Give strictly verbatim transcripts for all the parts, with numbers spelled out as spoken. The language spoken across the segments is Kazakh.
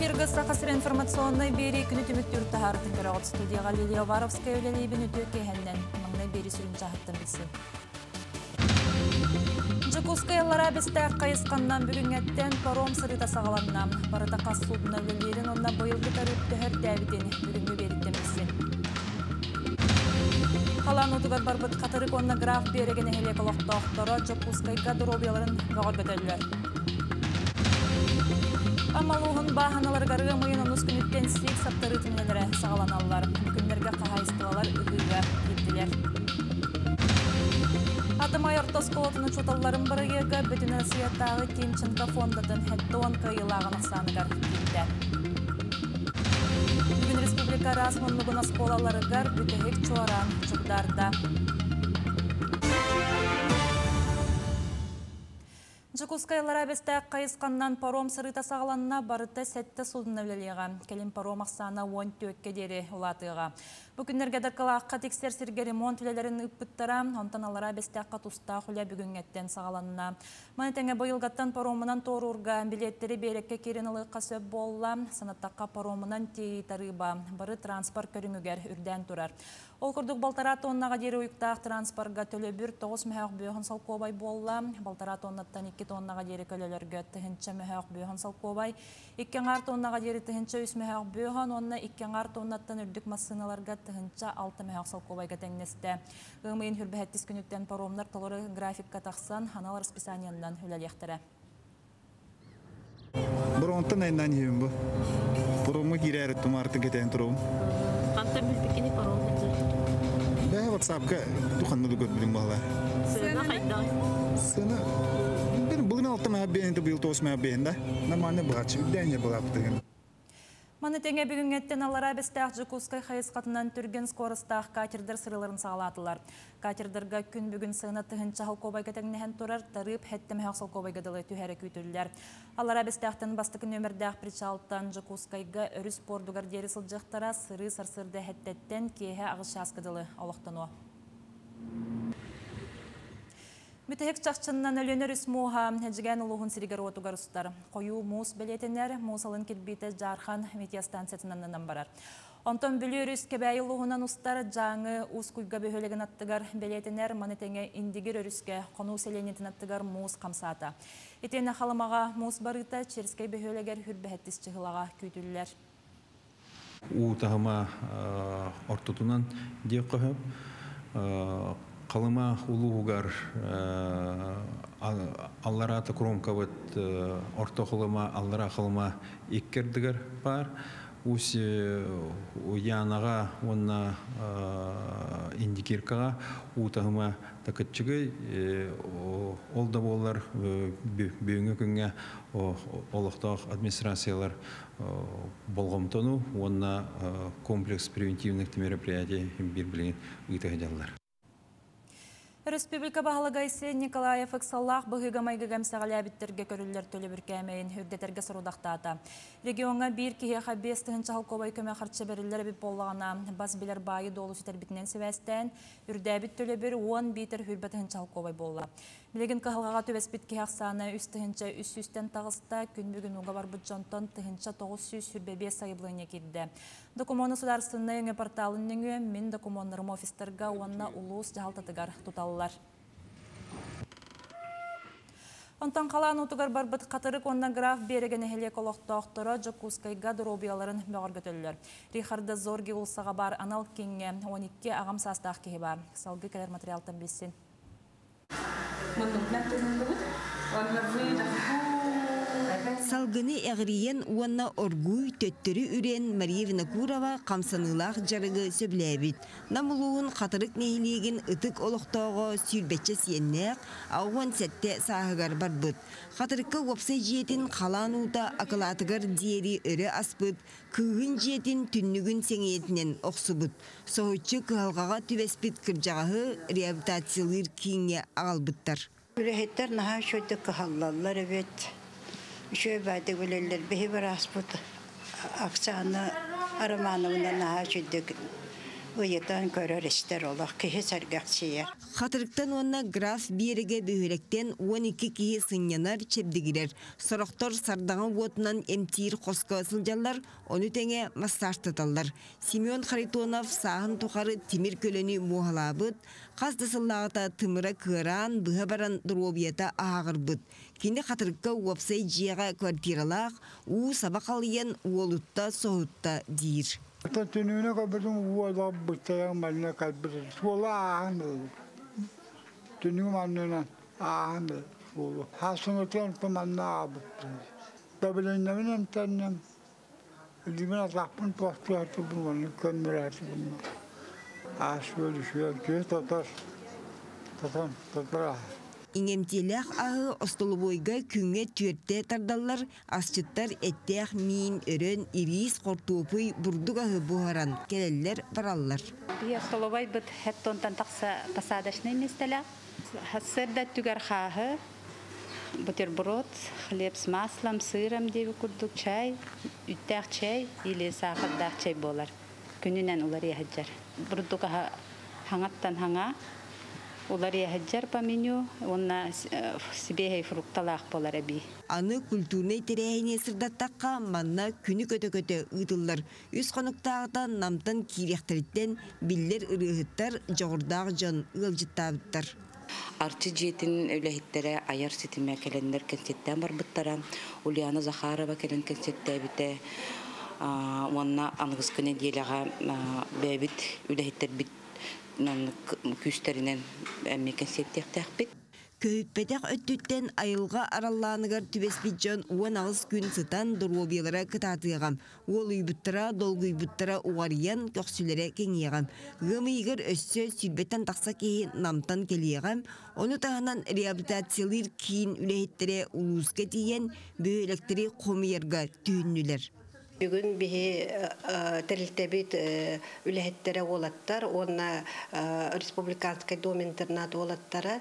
Эфирга сақасыр информационный бери күні түміттер тахардың көріғыт студияға Лилия Варовская өлелейбін өтө кейхәннен маңнай бері сүрін жағыттан білсін. Жакускаялара бесті қайысқаннан бүгін әттен паром сырыта сағаланнам. Барыта қас судына өлелерін онна бойылғы тарыпты әр дәвіден бүгінгі беріттен білсін. Қалан ұтығар барбыт қатырық онна граф береген әхелек олақты оқтары Жакускайға дұробияларын бағар көтелілер. Амалуғын бағаналар ғарғы мұйын оныз күніттен сек саптары түнелері сағаланалар. Күнлерге қағайыстылалар үгіға еттілер. Атымай ортас қолытыны чоталларын бірігеге бүтін әсияттағы Тимченко фондатын әтті он қайылағын ақсанығар кетті. Бүгін республика расмынлығын асқолалары ғар бүтігік чуаран жұқдарда. Жакускаялара бесті қайысқаннан паром сырыта сағаланына барыта сәтті судын өлелеға. Келін паром ақсана он төкке дері ұлатыға. Бүкіндерге даққыла аққа тексер сірге ремонт үлелерін үппіттара, онтан алара бесті аққа тұста құля бүгін әттен сағаланына. Манетеңе бойылғаттан паромынан торурға билеттері берекке керін ылыққа сөп болла, санаттаққа паромынан тей тарыба, бары транспорт көріңігер үрден тұрар. Ол күрдік балтарат оннаға дері ұйықтақ транспортға төлі бір тоғыз мәхақ бүйіғын салқобай болла, балтарат оннаттан екі тоннаға дері көлелерге тіхінші мәхақ бүйіғын салқобай, екі ғар тоннаға дері тіхінші үс мәхақ бүйіғын, онна екі ғар тоннаттан үрдік массыналарға тіхінші алты мәхақ салқобайға тәңнесті. Ғымайын хүрбәхеттіс күніттен паромнар толыры графикка тақсан, ханал расписанияндан үләлектірі. Бұрынтын айынан ем бұл. Паромы кирәрі тұмарты кетен тұруым. Қанта мүлбекені паром кетер? Бәе ватсапқа тұқанмады көт білім бағла. Сына қайда? Сына... Бүгін алты мәб бейінді бұйыл тоғыз мәб бейінді. Наманы бұғатшы үдәне бұғаптығын. Манетеңе бүгін әттен алара бестәқ Жакускай қайысқатынан түрген скорыстақ катердер сырыларын сағалатылар. Катердерға күн бүгін сығына тұхынша халқобайға тәңнеген тұрар, тарып әттім халқобайға дылы түйәрі күйтілдер. Алара бестәқтен бастықы нөмірдәқ причалттан Жакускайға өріс пордугар дері сылжықтара сыры сарсырды әттеттен кейе ағыз шасқыдылы олықтыну. Мүтәхек чақчыннан өлөнер үс мұға әжіген ұлығын сірігер отуғар ұстар. Қойу мұз бәлетінер мұсалын келбейті жархан метеостанциятынан барар. Онтон бүлер үс кәбәй ұлығынан ұстар жаңы ұс күйгі бөхөлеген аттығар бәлетінер манетеңе индигер өріске қону селенетін аттығар мұз қамсата. Етені қалымаға мұз барыта черскай бөхөлегер хүрбәхеттіс чығылаға күйтілілер. Утағыма ортутунан дек қойып, Қалыма улуғар аллараты кромковыт орта қылыма, аллара қылыма еккердігер бар. Усы уянаға, онна индикеркаға утағыма тақытчығы олда болар бүйіңі күнге олықтақ администрациялар болғымтону, онна комплекс превентивных мероприятий бір білген ұйтағыдалар. Республика бағылығайсы Николаев Эксаллах бұғыға майғы ғамсағалы әбіттерге көрілілер төлі бүркәмейін үрдетерге сұрудақтата. Регионға бір кейеға бес тұхынша халқобай көмі қарчы берілер біп болғана бас білер байы долу сүтер бітінен севәстен үрді әбіт төлі бір он битер хүрбі тұхынша халқобай болла. Білеген қағылғаға төбес біт кейеқ саны үс тұхынша үс үстен тағыста күн бүгін уға бар бұд жонтон тұхынша тоғыз сүз хүрбе бес сайыблығыне кедді. Докумоны сударсынны өңі порталының өң мен докумонларым офистерға онна улус жағалтатығар тұталылар. Онтан қалан ұтығар барбыт қатырық онна граф береген әхелек олақты оқтыра Жакускайға дұробияларын бәғар көтілілер. Рихарда Зорги ұлсаға бар анал кеңге он екі ағам састақ кейі бар. Салғы кәлер материалтан білсін. Салгыны әғриен уанна оргуй төттірі үрен Мария Винокурова қамсанылақ жарығы сөбләбіт. Намылуын қатырық нейілеген ұтық олықтауға сүйірбетчі сиеннәқ, ауған сәтті сағығар барбыт. Қатырыққа опсай жетін қалан ұта ақылатығар диері өрі аспыт, күгін жетін түннігін сеңетінен оқсыбыт. Соғытчы қығалғаға түбеспіт кіржағығы реабилитациялыр кейінге ағалбыттар. Үрәхеттер наға шөйді қығалалар әбет. Şöyle bade böyleler, behi bir asput, aksana aramana bundan naha şöyle ыйытан көрөр истер олох киһи сәргәкчиер. Хатырыктан онна граф биереге бөһөлектен он iki киһи сыннянар чепдигирер. Сорохтор сардаңа уотунан эмтир қосқа сылжалар, оны теңе массаштаталар. Семен Харитонов сағын тухары тимир көлөні муғалабыт, қаздысыллағыта тымыра кыран, бұға баран дробията ағырбыт. Кенде хатырыкка уапсай жияға квартиралақ, у сабақалыян уолутта соғытта дейір. Төнүнө кабырдым уолап бытаяң малына калбыр. Суола аһын. Төнү маннана аһын. Суола. Хасынытын паманна абыт. Табыленнен теннем. Димена тапын постуату бун көмөрат бун. Ашвөл швөл кө татар. Татан татара. Иңемтелях ағы остолубойга күңе түртте тардалар, асчыттар әттех мин, өрен, ирис, қортуопый, бурдуг ағы бұғаран, келелер бараллар. Бия остолубой бұд хэттонтан тақса тасадашны местелі. Сырда түгер қағы, бутерброд, хлеб с маслом, сыром деві күрдік чай, үттәқ чай, или сақырдақ чай болар. Күнінен олар ехаджар. Бурдуг ағы хаңаттан хаңа, Олар яһаджар по меню, онна сибехей фрукталах болар аби. Аны культурный терәйіне сырдаттаққа манна күні көтө-көтө ұйтылар. Үз қонықтағыдан намтан кирехтеріттен биллер ұрығыттар жоғырдағы жон ұлжыттабыттар. Арчы жетин өләһиттәре аяр сетиме кәлендер концерттен барбыттара. Ульяна Захарова кәлен концертте бите. Онна аңғыз көне диелеға бәбит өләһиттер бит. Күстерінен әмекен сеттектәк бит. Көйіппетек өттіттен айылға аралланығар түбеспет жон уан ағыз күн сытан дұрвобиялара кытатығам. Ол үйбіттіра, долғы үйбіттіра уғариян көксілері кеңеғам. Ғымы егір өссө сүлбеттен тақса кейін намтан келеғам. Оны тағынан реабилитациялыр кейін үләйттері ұлысқа тиен бөйлектері қомиерға түйіннілер. Бүгін бихи тәрілтәбет үләхеттері олаттар, онна республиканскай дом-интернат олаттары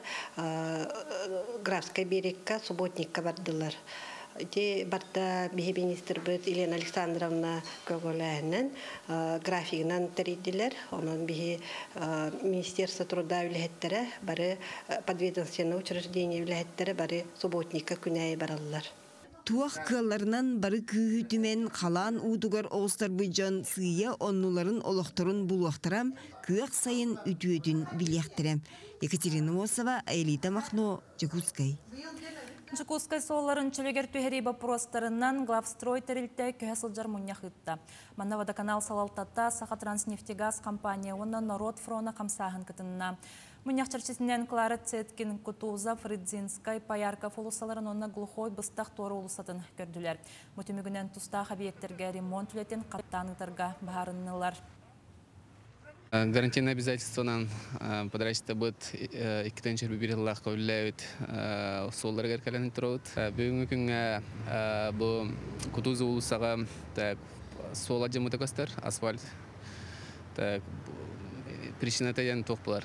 Графскай берекка, Субботникка бардылар. Те барда бихи министр бөт Елена Александровна көголәһінен графигынан тәрейділер. Онын бихи Министерство труда үләхеттері, бары подведомственное учреждение үләхеттері, бары Субботникка күнәйі баралылар. Туақ кылларынан бары күйітімен қалан ұдығар оғыстар бұйжан сүйе оннуларын олықтырын бұлуақтырам, күйек сайын үтіөтін білектірем. Екатерина Осова, Элита Махно, Жакускай. Жакускай солларын чөлегер түйері бапростарынан главстрой тәрілті күйесілжар мұнияқытта. Манна водоканал салалтатта Саха Транснефтегаз компания оны народ фрона қамсағын кітінна. Мұнияқ чарчесінен Клара Цеткин, Кутуза, Фридзинскай, Паярков олысаларын онына глухой бұстақ торы олысатын көрділер. Мұтымігінен тұстақ объекттерге ремонт үлетін қаптанытарға бағарынылар. Гарантийное обязательствонан подрачта будет икитен черби бириллах ковляют соллар геркален троут. Бүгүнкү күнгө бу Кутуза улусага так сола жемутакастар асфальт. Так причина таян топплар.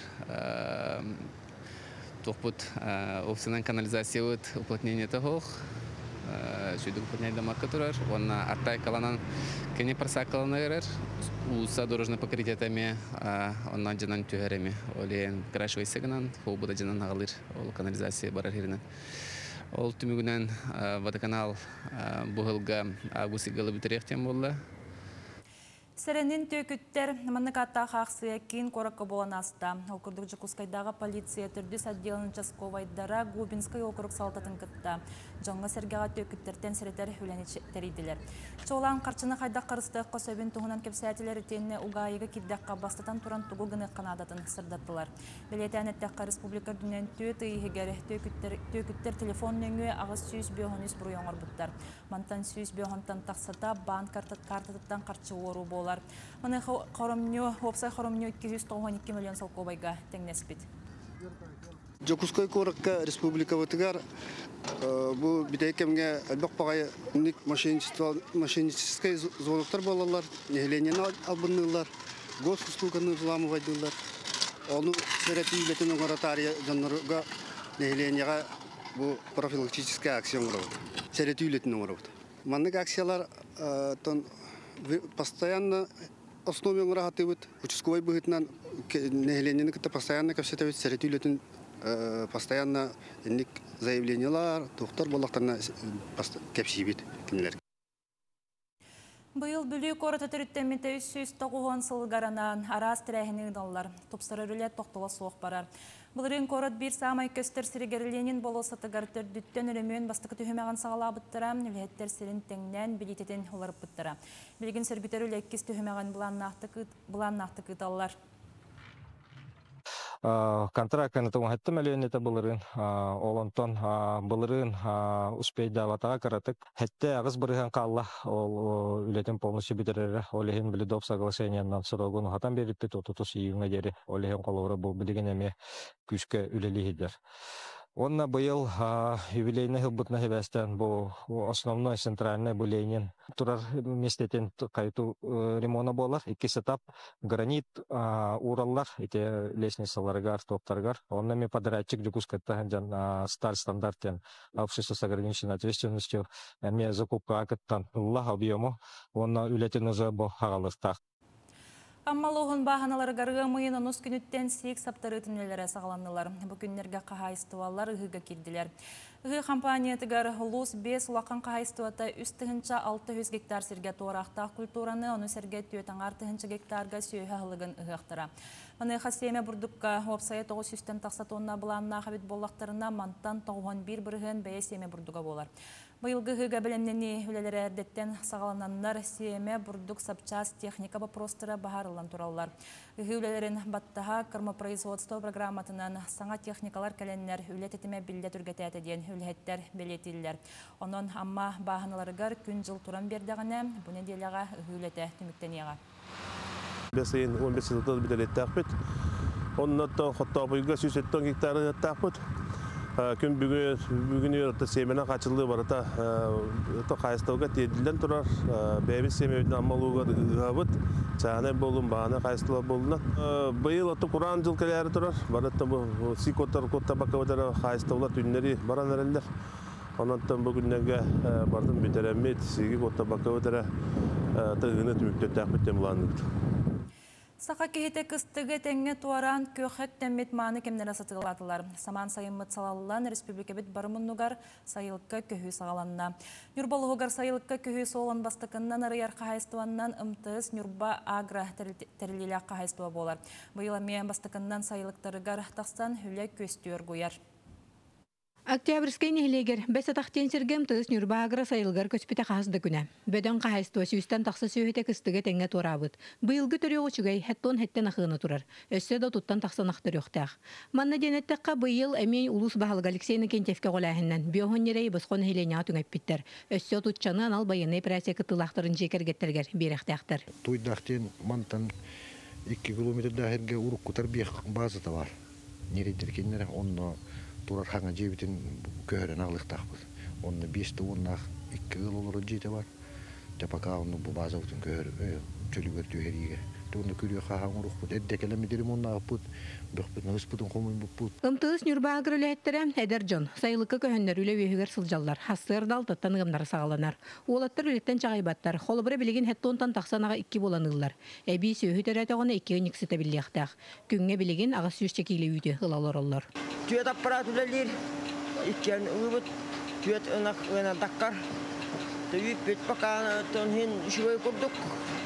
Топпут офисынан канализация вот уплотнение того. Шуйду уплотнение марка турар. Он артай каланан кене парсакаланайрар. Улуса дорожное покрытие тами он на джанан тюреми. Олен крашивай сегнан. Хобуда джанан агалир. Ол канализация барарирна. Ол тумигунан водоканал бухалга агуси галабитерехтем болла. Сәренін төкіттер манныкатта қақсыя кейін қораққа болан аста. Окурдық Жакускайдағы полиция түрдіс отделын Часковайдара Губинскай округ салтатын кітті. Жоңға сәргеға төкіттерден сәреттер хүләні тәрейділер. Чоғылан қарчыны қайдақ қарыстық қосөбін тұғынан кепсәтілер етеніне ұғайығы киддаққа бастатан тұран тұғы гыны қанадатын сырдаттылар. Белетән әттәққа республика дүнен төт үйігері төкіттер телефон нөңі ағыз сүйіз бөғыныз бұруяңыр бұттар. Мантан сүйіз бөғынтан тақсата банк картатыттан қарчы ору бол. Маны хоромню, опсай хоромню iki yüz on iki миллион салковайга теңнеспит. Жакускай коракка республика ватыгар бу битекемге албакпагай ник машиничество машинический звоноктар балалар, нехленен албыннылар, госуслуганы взламывайдылар. Оны серетилетин оратария жанрга нехленега бу профилактическая акция урат. Серетилетин урат. Маннык акциялар тон постоянно основен рахатыбыт, участковый быгытнан нехленнен кыта постоянно капсетовит сәретүйлетін постоянно инник заявлениялар, тухтар боллақтарына кепсибит кинилер. Быйыл бүлі корыты түріттеметі үс жүз тоғуын сылғаранан арас тірәхінің даллар. Топсары рүлет тоқтыла соқ барар. Бұлырын корыт бір самай көстер сірігерленін болу сатығар түрдіттен үрімен бастықы түхімеған сағала бұттыра, үлеттер сірін тәңнен білететін оларып бұттыра. Білген сіргітер үлеккіз түхімеған бұлан нақты кыталар. Контрактын туңатты мәлуенеті бұлырын, олонтон бұлырын успейді аватаға қаратық. Хәтті ағыз бұрыған қалла ол үлетін полностью бітірері, олеген білі доп соглашениянан сұрағын хатан беріп бет отутус июңа дері, олеген қолуыры бұл білген әме күшкі үлелі едер. Онна быйыл юбилейный хылбытна хебестен бұл основной центральный булейнин турар местетен кайту ремона болар. Иккис этап гранит ураллар, эти лестницаларгар, топтаргар. Онна ми подрядчик жукускатта жан стар стандартен общество с ограниченной ответственностью. Ми закупка акыттан уллах объему. Онна үлетен уже бұл хағалыстақ. Аммалуғын бағаналары ғарғы мұйын онус күніттен сейк саптары түнелері сағаланылар. Бүкінлерге қағайыстуалар ұғыға келділер. Ұғы компаниятығар ұлыс бес ұлаққан қағайыстуата үстігінші алты жүз гектар серге туарақтақ культураны, оны серге түйетің артығыншы гектарға сүйі ғылығын ұғықтыра. Оны қасеме бұрдыққа опсайы тоғыз жүзден тақса тонна бұланына қабет болақтарына манттан тоғын бір бірғын бәе семе бұрдыға болар. Бұйылғы ғыға білімнені үлелері әрдеттен сағалананлар семе бұрдық сапчас техника бапростыра бағарылан туралар. Ғы үлелерін баттаға кырмопроизводство программатынан саңа техникалар кәленлер үлет етіме білді түргеті әтеден үлеттер белетілер. Онын амма бағаналарығар күн жыл туран бердіғіне бұны делеға ғы үлеті түміктенеға. Бәсейін он бес жылдық бітелетті ақпет. Оның өттен құттау бұйға сүйсеттен гектары өтті Күн бүгін өрті семені қачылығы бар. Қайыстауға теділден тұрар. Бәйбі семеудің амалуға ғабыт. Чағаны болуын, бағаны қайыстылар болуына. Бұйыл өті құран жыл кәләрі тұрар. Барытта бұл сикоттар, котта бақауыдары қайыстаулар түннері баран әрелдер. Онаттан бүгіннерге бардым бетерәмет, сегі котта бақауыдары тұғыны түміктетті ақпеттен бұланды. Сақа кейте кыстығы тәңе туаран көқек тәммет маны кемнері сатығыладылар. Саман сайыммыт салалылан республика бет барымынуғар сайылыққа көхі сағаланна. Нүрбалығығар сайылыққа көхі солан бастықыннан арыяр қағайстуаннан ұмтыз Нүрба агра тәрілілі қағайстуа болар. Бұйыла мен бастықыннан сайылықтарығар тақсан хүлі көстүйір ғойар. Октябрьский нехлегер, бәс атақтен сергем тыз Нүрба агра сайылғар көспеті қағызды күні. Бөден қағайстуа сүйістен тақсы сүйеті кыстығы тәңе торабыд. Бұйылғы түрі оғычығай әттон әттен ақығыны тұрар. Өссе да тұттан тақсан ақтыр өқтәқ. Манна денеттіққа бұйыл әмей улус бағылғы Алексейна Кентевке қолағыннан биоғынерей бұсқон хелене атың әппеттер. Өссе тұтчаны анал байыны прәсе кытылақтырын жекергеттергер беректәқтір. Туйдақтен мантан екі километрді әрге ұрық құтар бейқ базы да бар. Нереддер онны турар хаңа жебітін көрін ағылықтақпыз. Онны бесті оннақ екі ғыл олыры жейті бар. Жапақа онны бұл база ұтын чөлі көрді өйеріге. Онны көрі қаған ұрық бұд. Әдді кәлемедерім онна бұд. Бұқ бұд, нағыз бұдың қомын бұд бұд. Ұмтыз Нүрба агрылы әттірі әдір жон. Сайылыққа көхінлер үлі өйігер сылжалар. Хасырдал тұттан ғымнары сағаланар. Олаттар үлеттен чағайбаттар. Қолыбыры білеген әтті онтан тақсанаға екі боланығылар. Әбей сөйі төрәтіғаны екі өңіксі тәбіліяқтақ. Күнге білеген ағыз сүйіш чекейлі үйді ғылалар олар. Түйет аппарат үлелер, иккен ұйбыт, түйет ұнақ ұйна даққар. Түйіп бет бақаны тұнхен үшігөй күрдік.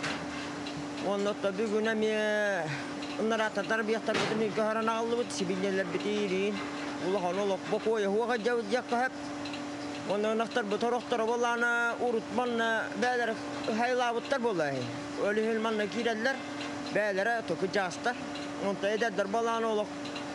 Оннотта бүгін әме ұннарататар бияқтар бұтын үйкі харан ағылы бұт, сибилнелер бітейірейін. Улахан олық бұқойы хуаға жауыз жаққа әп. Онны ұнақтар бұтарықтары боланы ұрытманны бәлер хайлабыттар болай. Өлі хелманны кейрәділер, бәлері тұқы жастар. Онта едәддер боланы олық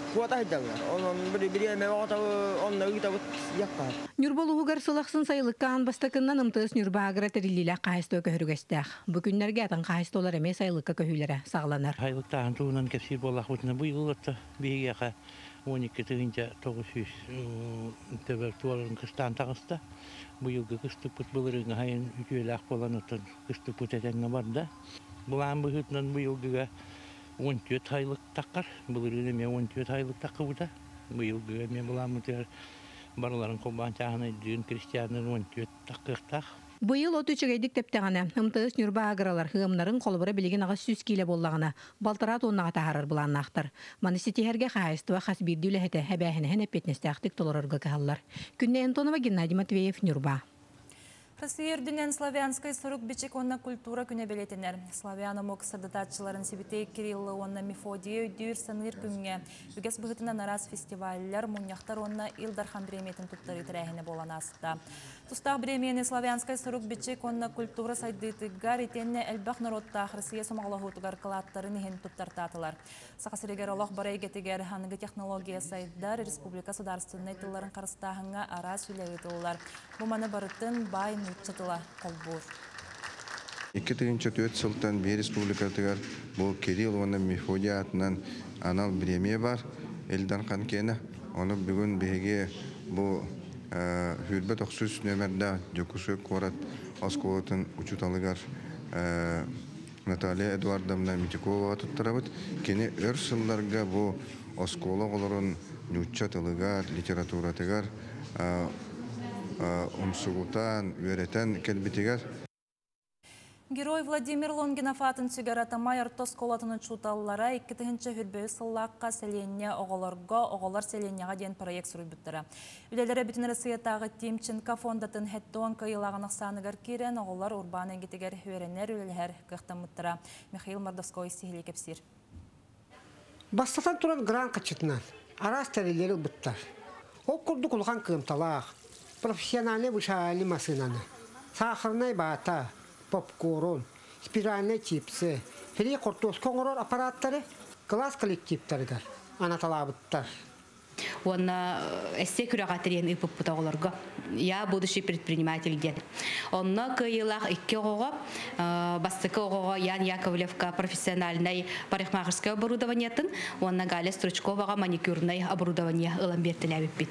Нүрболуғығар сылақсын сайылыққан бастықыннан ұмтыз Нүрба агра тәрілілі қайысты өкөхіргістәқ. Бүкіндерге атын қайысты олар әме сайылыққа көхілері сағыланар. Сайылықтағын туынан кәпсір болақ өтіні бұйылытты бейгеға он екі тығынша тоғыз жүз температураларын қыстан тағысты. Бұйылғы қыстық бұт бұлырыңа хайын үтелі ақ болан ұттын қыстық бұт әтенге барды. Бұлан бұғытынан бұйылғыға он төрт айлық таққар, бұлырыны мен он төрт айлық таққы бұда. Бұйылғы мен бұламын барларын қолбан чағына дүн крестиянын он төрт таққықтақ. Быйыл оту чөгейдик тептеганы, ымтыыс нүрба агыралар, хыымнарын қолыбыры білеген ағыз сүз келе боллағына, балтыра тоннаға тағарыр бұланын ақтыр. Манысетихерге қайыстыва қас бірді үләхеті әбәхінігін әпетнесті ақтық толырырға кағалар. Күнне Антонова, Геннадий Матвеев, Нюрба. Россия үрдінен славянскай сұрық бічек онна культура күне белетінер. Славяна мок сырдататчыларын Сибитей Кириллы онна Мефодия өйдүйір саныр күнге. Үгес бұғытынан арас фестивалілер, мұняқтар онна Илдархан бреметін тұттары тірәхіне болан асыта. Тұстақ бремені славянскай сұрық бічек онна культура сайдытыгар етенне әлбақ народтақ Россия сомағылығытығар қылаттарын ехен тұттартатылар. Сақасырегер олақ барай кетігер ханығы технология сайдар Республика Сударственный тылларын қарыстағыңа арас үләуетілілар. Бұманы барытын бай Чатыла колбур. эки миң төрт жылдан бeri республикатыгар бу Кирилл оны Мефодия атынан анал премия бар. Элдан канкена оны бүгүн беге бу хүрбет оксус нөмерде жокусу корат осколотун учуталыгар Наталья Эдуардовна Митикова туттарабыт. Кени өрсылларга бу осколо олорун нуччатылыгар литературатыгар умсугутан, үйретен келбетігер. Герой Владимир Лонгинов атын сүгер атамай артос колатының чуталлара иккетігінші хүрбөй сыллаққа селенне оғыларға, оғылар селеннеға ден проект сүріп бүттірі. Үлелері бүтін Россиятағы Тимченко фондатын хеттуан кайылағын ақсанығыр керен оғылар урбан әңгетігер өренер үлелер қықтан мұттыра. Михаил Мордовской сихілі кепсір. Бастатан тұран гран қачытынан, арас тәрелері бұттар. Ол күрді құлған қымталақ. Профессиональные вышали машинаны. Сахарная бата, попкорн, спиральные чипсы, фри кортос конгорор аппараттары, класс коллективтарыгар, анаталабыттар. Он эссе күрәгәтерен ипып бутауларга. Я будущий предприниматель дед. Он на кыйлах икки ого, бастыкы ого Ян Яковлевка профессиональный парикмахерское оборудование тын, он на Галя Стручковага маникюрное оборудование ылан бертеләбит бит.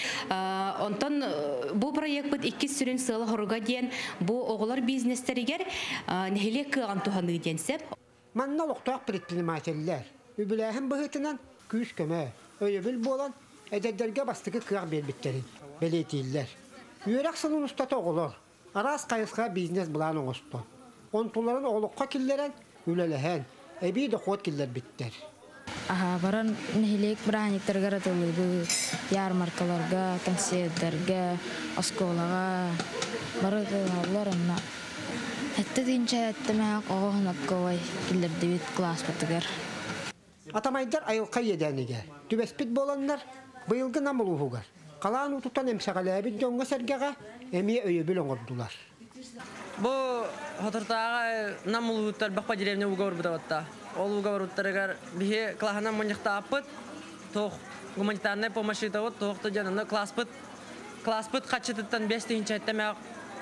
Онтон бу проект бит икки сүрен сылы хорга ден, бу оголар бизнестеригер нехиле кыган туханы денсеп. Манна локтак предпринимательләр. Үбүләһен быһытынан күз көмө. Өйөбүл болан эдердерге бастыкы кыгар бербиттерин. Белетиллер. Үйрәк сынын устата оголор. Арас кайыска бизнес булан оңосто. Онтуларын оголукка киллерен үлеләһен. Эби дохот киллер биттер. Аха, баран нехилек браниктер гаратылы ярмаркаларга, концерттерге, осколага, барыгыларына. Хәтта динчә әттемә огонак кой киллер дебит класс батыгар. Атамайдар айылка едәнеге. Түбәспит боланнар быйылгы намылугар. Калан утуттан эмсәгаләбит җоңга сәргәгә эми өйөбүл оңордулар. Бу хатыртага намылуттар бакпа деревня угавыр бутаватта. Ол угавырттарыгар бихе клахана моньякта апыт, тох гуманитарная помощь тават, тох то жанына класспыт. Класспыт качыттан беш тинчә әттәмә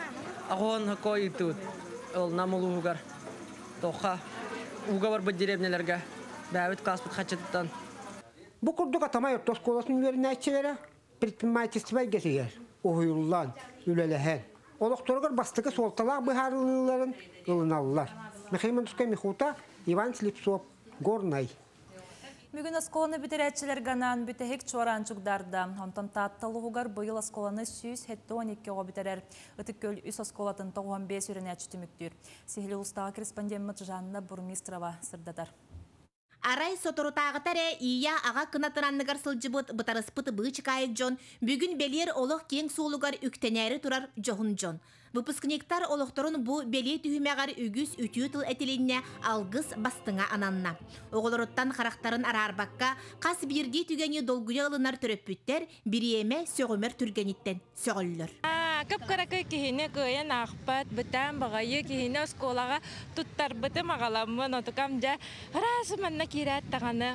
агон хакой тут. Ол намылугар. Тоха угавыр бу деревняларга бәвит класспыт качыттан. Бу курдук атамай ортос коласын вернәчеләре предпринимательство гәсегәр. Оюллан, үләләһән. Олоқторгар бастыкы солталак быһарлыларын ылыналлар. Михаил Мордовской Михута, Иван Слепцов, Горнай. Бүгін осколаны бітерәтчілер ғанан бүтәхек чуаран чугдарда. Онтан татталығығар бұйыл осколаны сүйіз хетті он екі оға бітерер. Үтік көл үс осколатын тоғын бес үріне әчітіміктір. Сихілі ұстаға корреспондент Жанна Бурмистрова сырдадар. Арай соторутағытаре ия аға кынатынанныгар сылжыбыт бұтарыспыты бұғычықайы жон, бүгін белер олық кең суылығар үктенәрі тұрар жоғын жон. Выпускниктар олықтырын бұ беле түйімеғар үгіз үтіу тыл әтеленіне алғыз бастыңа ананна. Оғылырыттан қарақтарын арарбаққа қас бірге түгені долгуя ылынар түрөппүттер біреме сөғімер түргениттен сөғілілер. Кып-каракы кихине көйен ақпат, бұтан бағайы кихине осколаға тұттар бұтым ағаламын, отықам жа ғырасы манна керет тағаны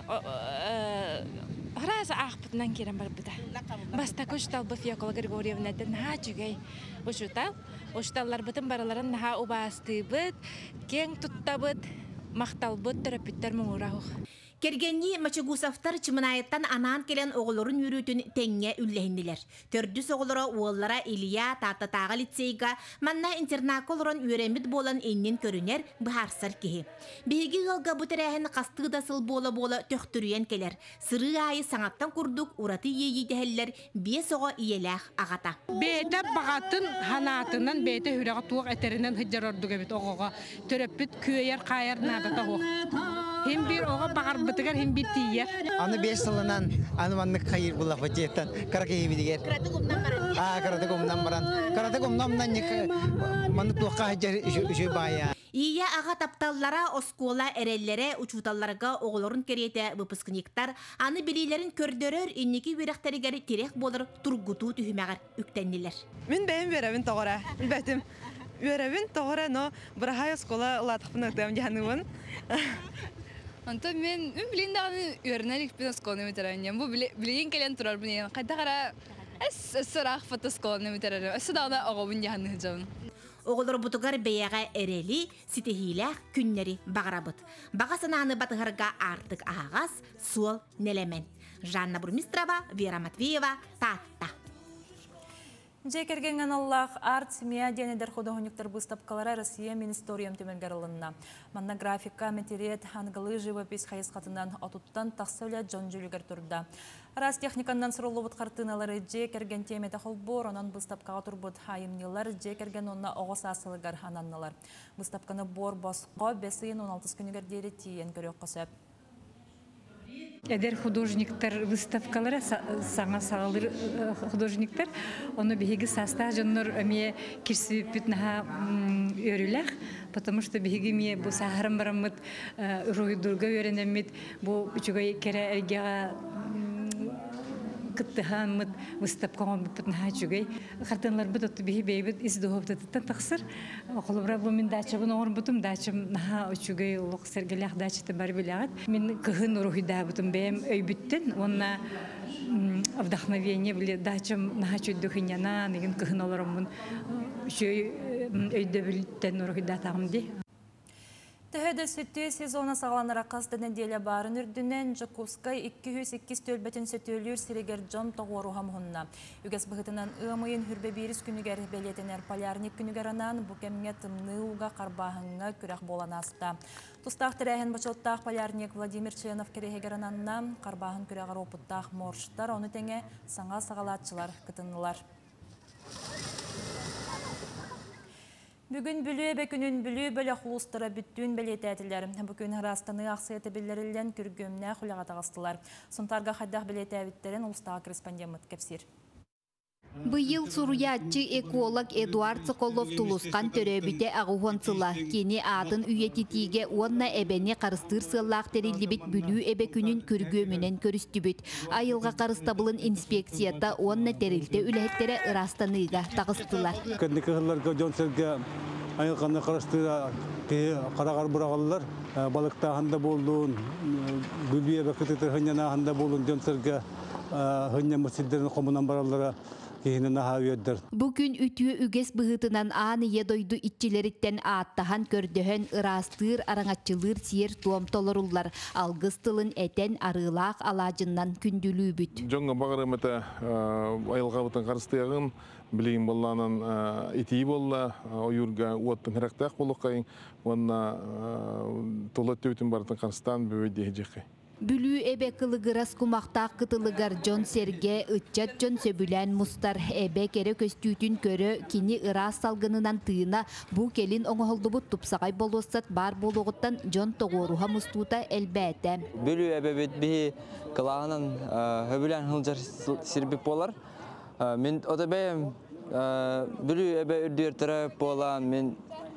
ғырасы ақпытынан керен бар бұта. Баста көштал бұ Фиокола Григорьевнадың наға жүгей ұшытал. Ұшыталар бұтым бараларын наға ұбасты бұт, кең тұтта бұт, мақтал бұт түріпіттер мұңырауық. Кергенни Мачагусовтар чымынайыттан анаан келен оғылырын үрүтін теңге үлләһінділер. Төрдүс оғылыра уоллара Илья Тататаға лицейга манна интернаколырын үйремит болан еннен көрінер бұхарсар кеһи. Беги ғалға бұтырәхін қастыда сыл бола-бола төқтүрүйен келер. Сыры айы саңаттан күрдік ураты ейі дәхеллер бес оға иеләқ ағата. Бейті бағатын ханатынан бейті хүрәға туық әтерінен хыджар ордуға бет оғыға төрөппіт күйер қайыр надата оқ. Hem bir oğa bağır bıtıgar hem bir tiyer. Anı beş yılından anı manlık hayır bulla faciyetten karakayı biliyor. Karate kumdan baran. Ah karate kumdan baran. Karate kumdan yık manlık tuğka hıcı şu baya. İyi ağa taptallara, oskola erellere, uçutallarga oğulorun keriyete bıpıskıniktar, anı bililerin kördörör inniki verekterigeri terek bolur turgutu tühümeğer üktenliler. Min benim verevin toğra, betim. Verevin toğra no, bırahay oskola ulatıqpınıqdam canıvın. Anta men men bilin dağını öğrenerek bir skolunu bitirenim. Bu bilin gelen turar bunu. Kayda kara es esrah foto skolunu bitirenim. Es dağda ağabın yahanıcağım. Oğulur butugar beyağa ereli, sitehiyle günleri bağırabıt. Bağasınağını batıharga artık ağaz, suol nelemen. Жанна Бурмистрова, Вера Матвеева, Татта. Жекерген аналлах арт семья денедер художниктер выставкалары Россия министориум төмөнгәрылынна. Манна графика, материет, ангалы живопись хайысқатынан отуттан тақсывля Джон Джулигер турда. Раз техникандан сұрылы бұт қартыналары жекерген теметі холбор, онан выставкаға турбут хайымнелар, жекерген онна оғыс асылыгар хананналар. Выставканы бор босқо бесейін он алты күнігер дейрі тиен көрек қосып. Эдер художниктер выставкалары саңа сағалыр художниктер, оны беги саста жоннор әме кирсіп бітнаға өріләқ, потому что беги ме бұл сағарым барамыд ройдурға өренемет, бұл үчігі кере әргеға кыттыхамыд выставкаға бітнаға жүгей. Қартынлар бұд отты беги бейбіт издуғыптыттан тақсыр. Қолыбыра бұл мен дачабын оғыр бұтым, дачам наға үчігі ұлық сәргелек дачыты бар біліғат. Мен кығын ұрухида бұтым бәйім өйбіттен, онна вдохновение білі дачам наға чөйдіғыняна, неген кығын оларымын өйді біліттен ұрухида тағымды. Тәһәді сөтті сезона сағаланыр ақасты неделя барын үрдінен Жакускай эки жүз эки төлбетін сөтөлер сирегер Джон тоғыруға мұхынна. Үгес бұғытынан ұмайын хүрбе беріс күнігер бәлетінер полярник күнігер анан бұкемге тымны уға қарбағыңға күрәқ болан аста. Тұстақ тірәхін бачылттақ полярник Владимир Ченов керегер ананна қарбағын күрәғар опыттақ морштар, оны тәңе саңа сағалатчылар кытынылар. Бүгін бүлі бәкінін бүлі бөлі құлыстыра бүттін бәлеті әтілер. Бүгін ғырастаны ақсайты білерілден күргөміне құлаға тағыстылар. Сұнтарға қайдақ бәлеті әвіттерін ұлыстағы корреспондент кәпсір. Быйыл суруятчы эколог Эдуард Соколов тулусқан төрөбіте ағуғансыла. Кені атын үйететіге онна әбәне қарыстыр сыллақ терелдебет бүлі әбә күнін көргөмінен көрістібіт. Айылға қарыстабылын инспекцията онна терелді үләттері ырастаныға тағыстылар. Кәндікі ғыларға жонсерге айылғаны қарыстыра қарағар бұрағалылар. Балықтағында болуын, бүлі әбә күтетір ғынянағында болуын жонсерге ғыня мұсидерін қомынан баралары Бүгін үтіе үгес бұғытынан аны едойду итчилеріттен аттахан көрдөһөн ырастыр араңатчылыр сиер туом толоруллар. Алгыс тылын әтен арылақ алажыннан күндүлүү бүт. Жоңға бағырым әті айылға бұтын қарыстығын білейін болланын итии болла, ойырға уаттын хірақтақ болуқайын, онына толат өтін барытын қарыстан бөйде жеқи. Бүлүү эбе кылыгырас кумактаак кытылыгар Джон Серге ытчат Джон сөбүлән мустар эбе кере көстүүтүн көрө кини ырас салгынынан тыына бу келин оңоһолдубут тупсагай болуссат бар болугуттан Джон тогоруха мустуута элбәтә. Бүлүү эбе бит би кылагынан хөбүлән хылжар сирбик болар. Мен отобем бүлүү эбе үрдүртөрө болан мен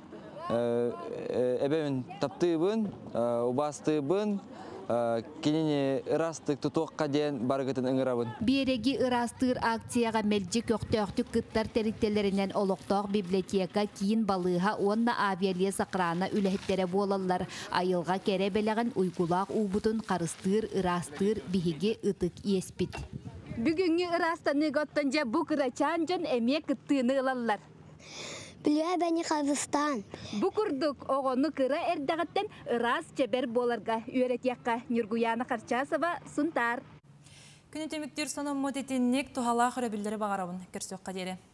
эбе мен таптыыбын, убастыыбын. Кинини ырастык тутуққа ден баргытын ыңырабын. Береги ырастыр акцияға мелжі көқтөқтік кыттар теріктелерінен олықтоқ библиотека кейін балыға онна авиалия сақрана үләхеттері болалар. Айылға кере белеген уйгулақ убутын қарыстыр, ырастыр, бігіге ытык еспит. Бүгінгі ырастаны готтан жа бұ кырачан жон әме кыттыны ылалар. Білуе бәні Қазақстан. Букурдук оғыны кыра әрдағаттен ырас чебер боларға үйретияққа Нюргуяна Қарчасова сұнтар. Күні теміктер соның мұдетіннек тұхала қыры білдері бағарауын көрсөк қадері.